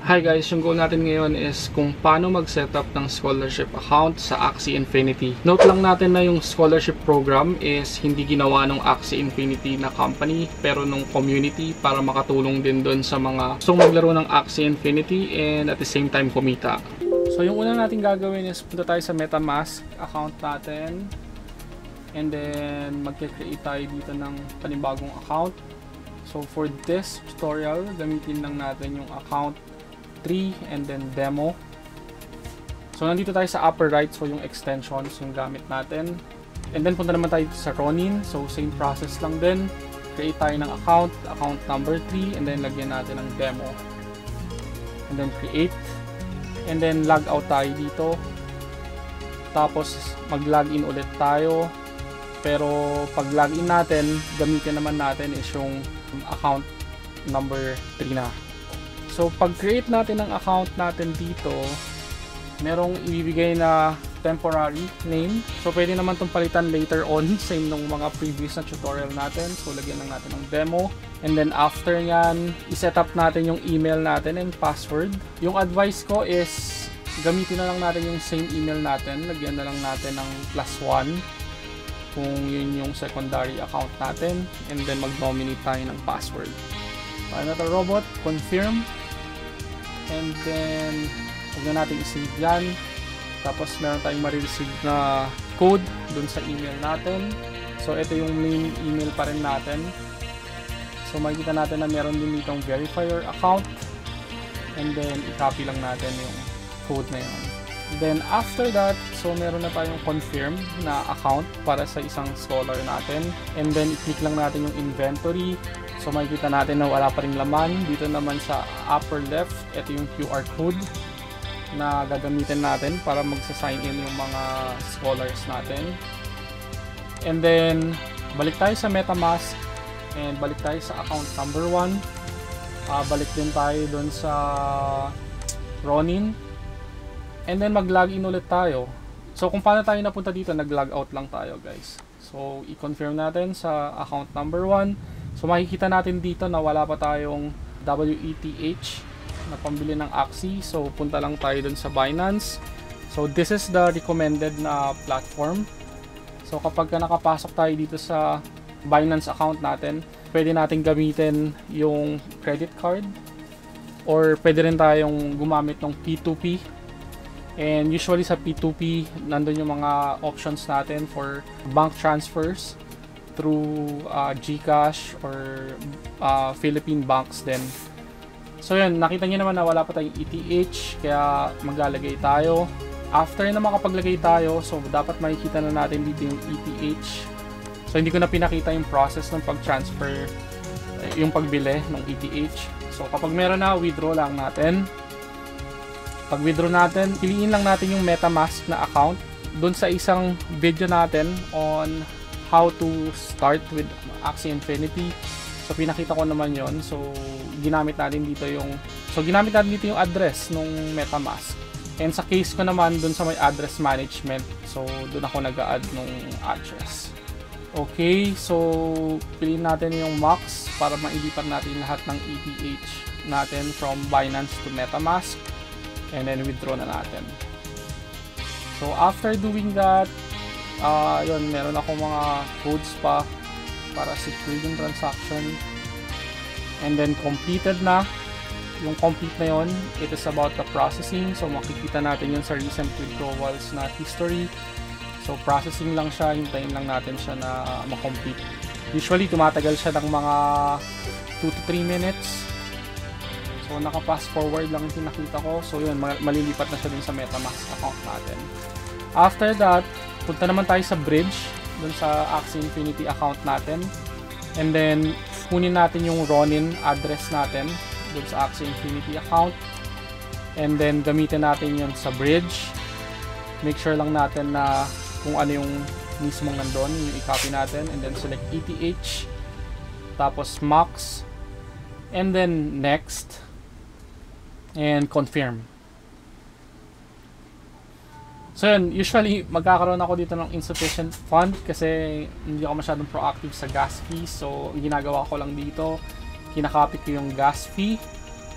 Hi guys, yung goal natin ngayon is kung paano mag-setup ng scholarship account sa Axie Infinity. Note lang natin na yung scholarship program is hindi ginawa ng Axie Infinity na company pero nung community para makatulong din doon sa mga gustong maglaro ng Axie Infinity and at the same time kumita. So yung una natin gagawin is punta tayo sa Metamask account natin and then mag-create tayo dito ng panibagong account. So for this tutorial, gamitin lang natin yung account 3 and then demo. So nandito tayo sa upper right, so yung extensions yung gamit natin. And then punta naman tayo sa Ronin, so same process lang din. Create tayo ng account number 3 and then lagyan natin ng demo. And then create. And then log out tayo dito. Tapos mag-login ulit tayo. Pero pag login natin, gamitin naman natin is yung account number 3 na. So, pag-create natin ng account natin dito, merong ibibigay na temporary name. So, pwede naman itong palitan later on, same nung mga previous na tutorial natin. So, lagyan lang natin ng demo. And then, after yan, iset up natin yung email natin and password. Yung advice ko is, gamitin na lang natin yung same email natin. Lagyan na lang natin ng +1 kung yun yung secondary account natin. And then, mag-nominate tayo ng password. Tayo na ito, robot, confirm. And then, huwag na natin i-save yan. Tapos, meron tayong ma-receive na code dun sa email natin. So, ito yung main email pa rin natin. So, makikita natin na meron din ditong verify your account. And then, i-copy lang natin yung code na yun. Then, after that, so meron na tayong confirm na account para sa isang scholar natin. And then, i-click lang natin yung inventory. So makikita natin na wala pa ring laman. Dito naman sa upper left, ito yung QR code na gagamitin natin para magsa-sign in yung mga scholars natin. And then, balik tayo sa Metamask and balik tayo sa account number 1. Balik din tayo dun sa Ronin. And then mag-login ulit tayo. So kung paano tayo napunta dito, nag-log out lang tayo guys. So i-confirm natin sa account number 1. So makikita natin dito na wala pa tayong WETH na pambili ng Axie. So punta lang tayo dun sa Binance. So this is the recommended na platform. So kapag nakapasok tayo dito sa Binance account natin, pwede natin gamitin yung credit card or pwede rin tayong gumamit ng P2P. And usually sa P2P, nandun yung mga options natin for bank transfers through GCash or Philippine banks din. So yun, nakita nyo naman na wala pa tayong ETH, kaya maglalagay tayo. After na makapaglagay tayo, so dapat makikita na natin dito yung ETH. So hindi ko na pinakita yung process ng pag-transfer, yung pagbili ng ETH. So kapag meron na, withdraw lang natin. Pag withdraw natin, piliin lang natin yung Metamask na account. Doon sa isang video natin on how to start with Axie Infinity. So pinakita ko naman yon. So ginamit natin dito yung address ng Metamask. And sa case ko naman dun sa may address management. So doon ako nag-add ng address. Okay, so piliin natin yung max para mailipat natin lahat ng ETH natin from Binance to Metamask. And then withdraw na natin. So after doing that, yun, meron ako mga codes pa para secure yung transaction. And then completed na. Yung complete na yun, it is about the processing. So makikita natin yun sa recent withdrawals na history. So processing lang siya, hintayin lang natin siya na ma-complete. Usually tumatagal siya ng mga 2 to 3 minutes. So naka-fast forward lang yung pinakita ko. So yun, malilipat na siya dun sa Metamask account natin. After that, punta naman tayo sa bridge dun sa Axie Infinity account natin. And then, kunin natin yung Ronin address natin dun sa Axie Infinity account. And then, gamitin natin yun sa bridge. Make sure lang natin na kung ano yung mismong nandun, yung i-copy natin. And then, select ETH. Tapos, max. And then, next. And confirm. So yun, usually magkakaroon ako dito ng insufficient fund kasi hindi ako masyadong proactive sa gas fees. So ginagawa ko lang dito, kinakopy ko yung gas fee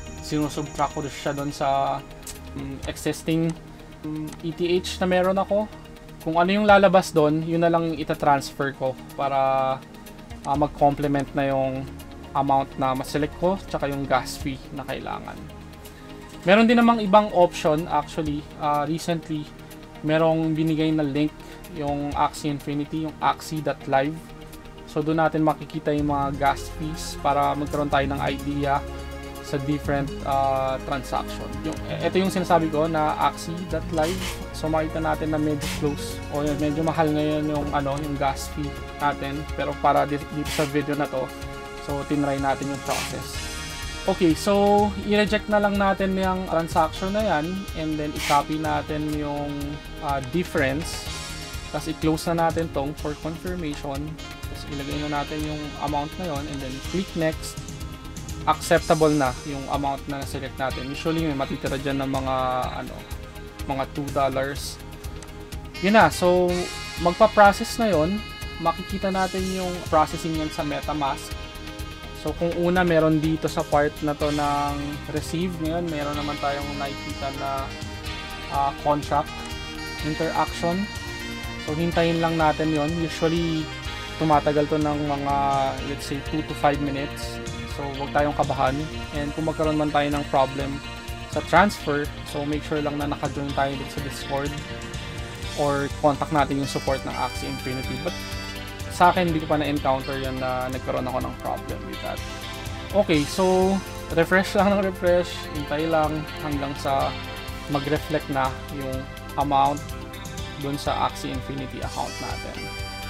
sinusubtract ko siya doon sa existing ETH na meron ako. Kung ano yung lalabas doon, yun na lang ita-transfer ko para mag-complement na yung amount na ma-select ko tsaka yung gas fee na kailangan. Meron din namang ibang option actually. Recently, merong binigay na link yung Axie Infinity, yung axie.live. So doon natin makikita yung mga gas fees para magkaroon tayo ng idea sa different transaction. Ito yung sinasabi ko na axie.live. So makita natin na medyo close o medyo mahal ngayon yung gas fee natin. Pero para dito sa video na to, so tinry natin yung process. Okay, so i-reject na lang natin yung transaction na yan and then i-copy natin yung difference. Tapos i-close na natin tong for confirmation. Tapos ilagay na natin yung amount na yon and then click next. Acceptable na yung amount na select natin. Usually may matitira dyan ng mga $2. Yun na, so magpa-process na yon. Makikita natin yung processing yan sa Metamask. So kung una meron dito sa part na to ng receive, ngayon meron naman tayong nakikita na contract interaction. So hintayin lang natin yon. Usually tumatagal to ng mga let's say 2 to 5 minutes. So huwag tayong kabahan, and kung magkaroon man tayo ng problem sa transfer, so make sure lang na naka-join tayo dito sa Discord or contact natin yung support ng Axie Infinity. But sa akin, hindi ko pa na-encounter yan na nagkaroon ako ng problem with that. Okay, so refresh lang ng refresh, hintay lang hanggang sa mag-reflect na yung amount dun sa Axie Infinity account natin.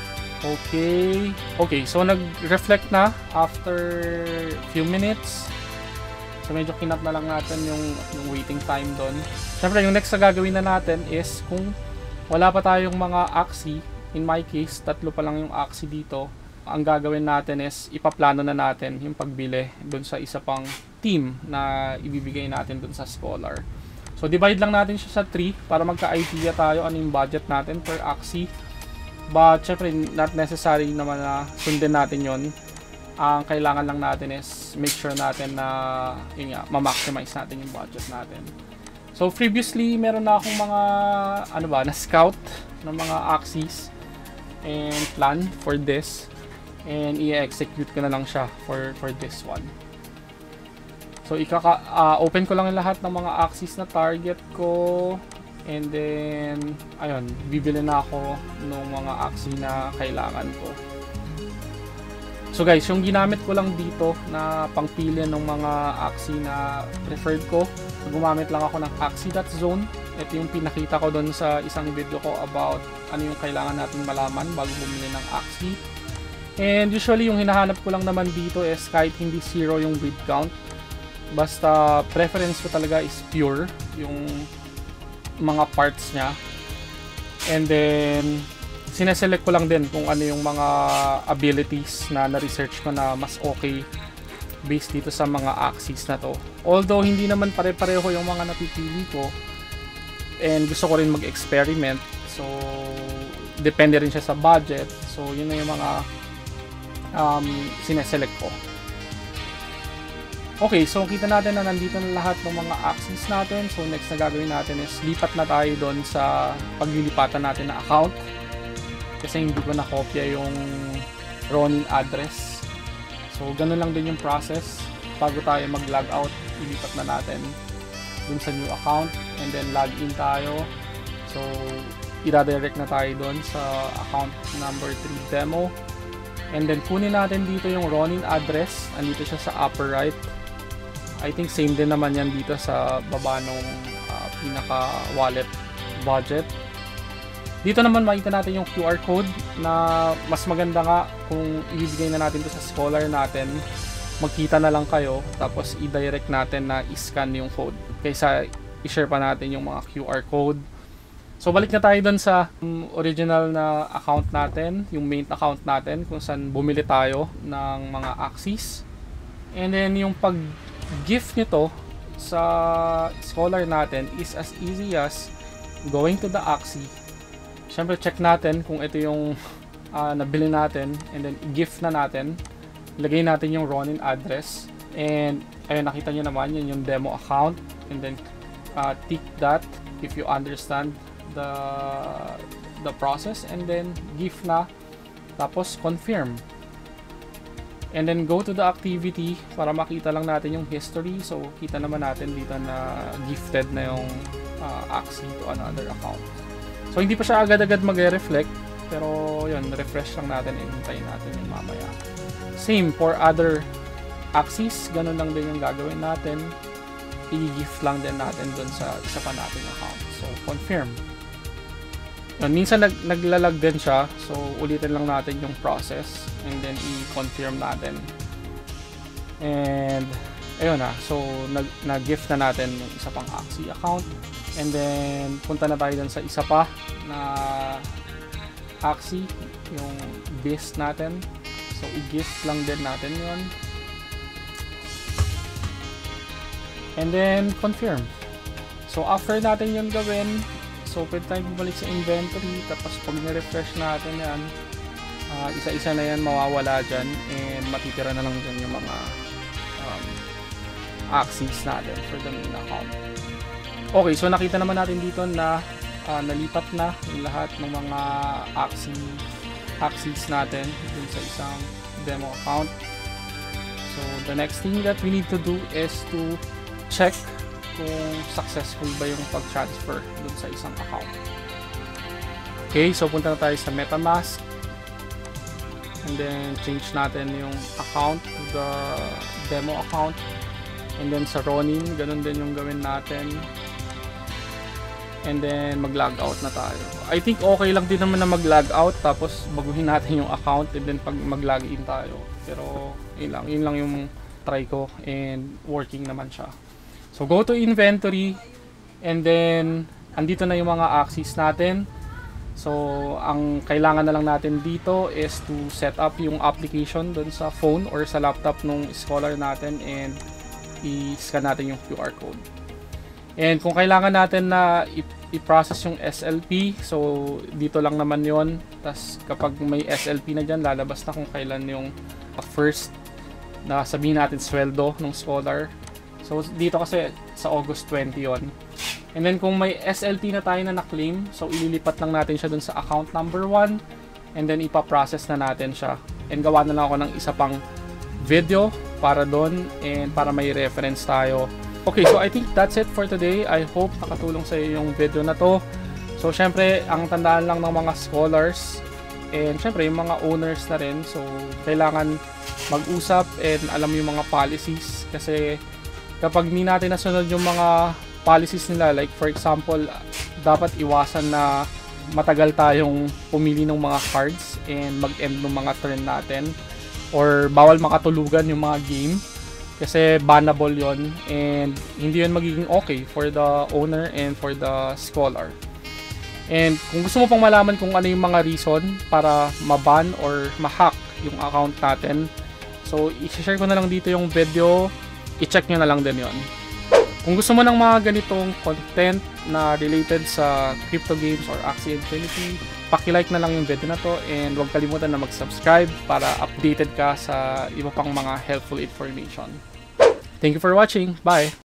Okay, so nag-reflect na after few minutes. So medyo kinat na lang natin yung waiting time doon. Siyempre, yung next na gagawin na natin is kung wala pa tayong mga Axie, in my case, 3 pa lang yung Axie dito, ang gagawin natin is ipaplano na natin yung pagbili doon sa isa pang team na ibibigay natin doon sa Scholar. So divide lang natin siya sa 3 para magka-idea tayo ano yung budget natin per Axie. But syempre, not necessary naman na sundin natin yon. Ang kailangan lang natin is make sure natin na ma-maximize natin yung budget natin. So previously, meron na akong mga na-scout ng mga Axies and plan for this. And i-execute ko na lang siya for this one. So open ko lang yung lahat ng mga Axies na target ko. And then, ayun, bibili na ako ng mga Axie na kailangan ko. So guys, yung ginamit ko lang dito na pangpili ng mga Axie na preferred ko, gumamit lang ako ng Axie.zone. Ito yung pinakita ko doon sa isang video ko about ano yung kailangan natin malaman bago bumili ng Axie. And usually, yung hinahanap ko lang naman dito is kahit hindi 0 yung breed count. Basta preference ko talaga is pure, yung mga parts niya. And then sineselect ko lang din kung ano yung mga abilities na na-research ko na mas okay based dito sa mga Axies na to. Although hindi naman pare-pareho yung mga napipili ko and gusto ko rin mag-experiment, so depende rin siya sa budget. So yun na yung mga sineselect ko. Okay, so kita natin na nandito na lahat ng mga Axies natin. So next na gagawin natin is lipat na tayo doon sa paglilipatan natin na account. Kasi hindi ko na-copya yung Ronin address. So ganun lang din yung process. Bago tayo mag-logout, ilipat na natin dun sa new account. And then login tayo. So i-redirect na tayo doon sa account number 3 demo. And then kunin natin dito yung Ronin address. Andito siya sa upper right. I think same din naman yan dito sa baba nung pinaka wallet budget. Dito naman makita natin yung QR code na mas maganda nga kung ibibigay na natin to sa Scholar natin. Magkita na lang kayo tapos i-direct natin na i-scan yung code kaysa i-share pa natin yung mga QR code. So balik na tayo dun sa original na account natin, yung main account natin kung saan bumili tayo ng mga Axies. And then yung pag-gift nito sa Scholar natin is as easy as going to the Axie. Siyempre check natin kung ito yung nabili natin and then i-gift na natin. Lagay natin yung Ronin address and Ayun, nakita nyo naman, yun yung demo account. And then, tick that if you understand the process. And then, gift na. Tapos, confirm. And then, go to the activity para makita lang natin yung history. So, kita naman natin dito na gifted na yung Axie to another account. So, hindi pa siya agad-agad mag-reflect. Pero, yun, refresh lang natin. Hintayin natin yung mamaya. Same for other Axies, ganun lang din yung gagawin natin. I-gift lang din natin dun sa isa pa natin account. So, confirm. Yun, minsan naglalag din siya. So, ulitin lang natin yung process. And then, i-confirm natin. And, ayun na. So, nag-gift na natin yung isa pang Axie account. And then, punta na tayo dun sa isa pa na Axie, yung beast natin. So, i-gift lang din natin yun. And then, confirm. So, after natin yun gawin, so, pwede tayong bumalik sa inventory. Tapos, pag na-refresh natin yan, isa-isa na yan mawawala dyan. And, matitira na lang dyan yung mga Axies natin for the main account. Okay, so, nakita naman natin dito na nalipat na yung lahat ng mga Axies natin dun sa isang demo account. So, the next thing that we need to do is to check kung successful ba yung pag-transfer dun sa isang account. Okay, so punta na tayo sa Metamask. And then, change natin yung account to the demo account. And then, sa Ronin, ganun din yung gawin natin. And then, mag-log out na tayo. I think okay lang din naman na mag-log out. Tapos, baguhin natin yung account. And then, pag mag-log in tayo. Pero, yun lang yung try ko. And, working naman siya. So, go to inventory. And then, andito na yung mga Axies natin. So, ang kailangan na lang natin dito is to set up yung application dun sa phone or sa laptop nung scholar natin. And, i-scan natin yung QR code. And kung kailangan natin na i-process yung SLP, so dito lang naman yon. Tapos kapag may SLP na dyan, lalabas na kung kailan yung first na sabihin natin sweldo ng scholar. So dito kasi sa August 20 yon. And then kung may SLP na tayo na na-claim, so ililipat lang natin siya dun sa account number 1. And then ipaprocess na natin siya. And gawa na lang ako ng isa pang video para doon and para may reference tayo. Okay, so I think that's it for today. I hope nakatulong sa iyo yung video na to. So, syempre, ang tandaan lang ng mga scholars and syempre, yung mga owners na rin. So, kailangan mag-usap and alam yung mga policies. Kasi, kapag hindi natin nasunod yung mga policies nila, like for example, dapat iwasan na matagal tayong pumili ng mga cards and mag-end ng mga turn natin. Or, bawal makatulugan yung mga game. Kasi bannable yon and hindi yun magiging okay for the owner and for the scholar. And kung gusto mo pang malaman kung ano yung mga reason para maban or ma-hack yung account natin, so i-share ko na lang dito yung video, i-check nyo na lang din yon. Kung gusto mo ng mga ganitong content na related sa crypto games or Axie Infinity, paki-like na lang yung video na to and huwag kalimutan na mag-subscribe para updated ka sa iba pang mga helpful information. Thank you for watching. Bye!